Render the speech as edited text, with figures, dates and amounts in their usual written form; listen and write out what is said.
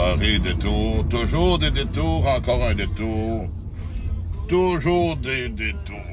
carré détour, toujours des détours, encore un détour. Toujours des détours.